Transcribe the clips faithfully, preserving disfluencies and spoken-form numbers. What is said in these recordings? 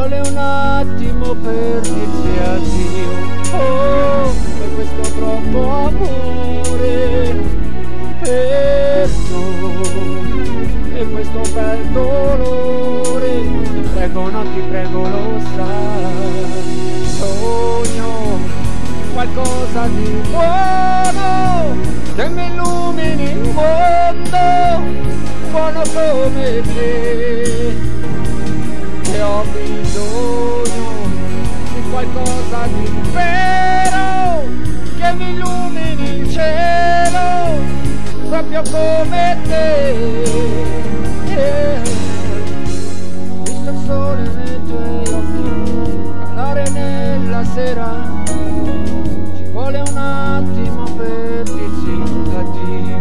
vuole un attimo per dirsi addio. Oh, per questo troppo amore perso e questo bel dolore. Ti prego, no, ti prego, lo sai, sogno qualcosa di buono che mi illumini il mondo, buono come te, e ho bisogno di qualcosa di vero che mi illumini il cielo, proprio come te. Yeah. Visto il sole nei tuoi occhi calare nella sera, ci vuole un attimo per dirsi addio.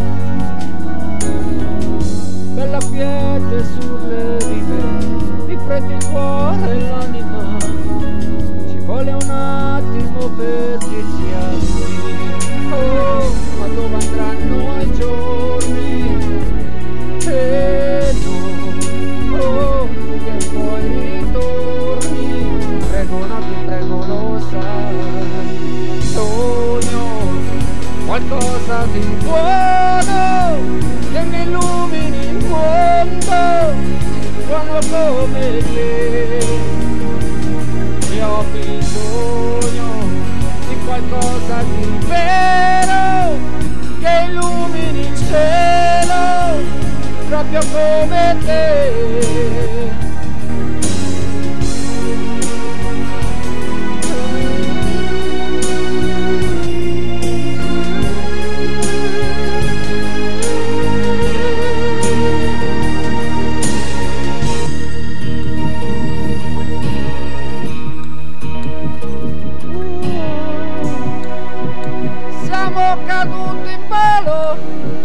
Bella quiete sulle rive, mi prendi il cuore e l'anima, ci vuole un attimo per dirsi addio. Oh, ma dove andranno i giorni e noi, oh, che poi ritorni. Prego, no, ti prego, lo sai, sogno qualcosa di buono che mi illumini il mondo, buono come te, e ho bisogno di qualcosa di vero che illumini il cielo, proprio come te. Siamo caduti in volo,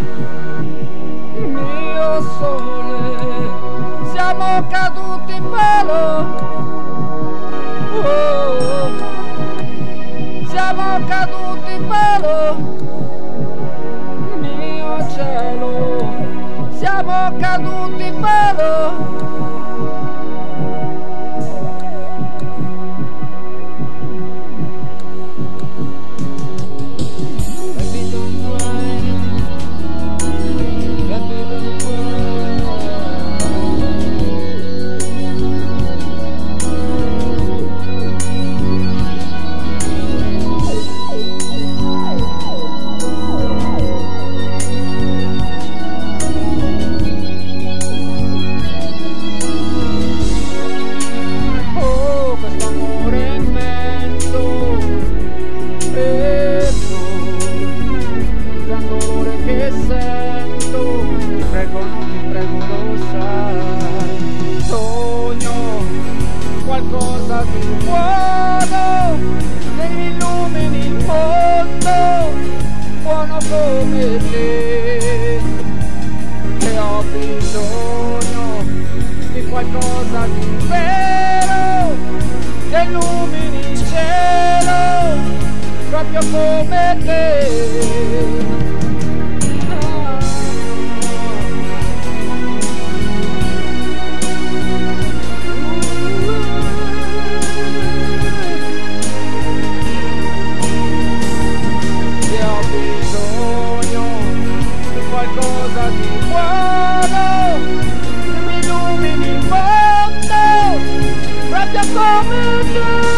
mio sole, siamo caduti in volo, oh, siamo caduti in volo, mio cielo, siamo caduti in volo. Qualcosa di buono che mi illumini il mondo, buono come te, e ho bisogno di qualcosa di vero che illumini il cielo, proprio come te. Qualcosa di buono che mi illumini il mondo, proprio come te.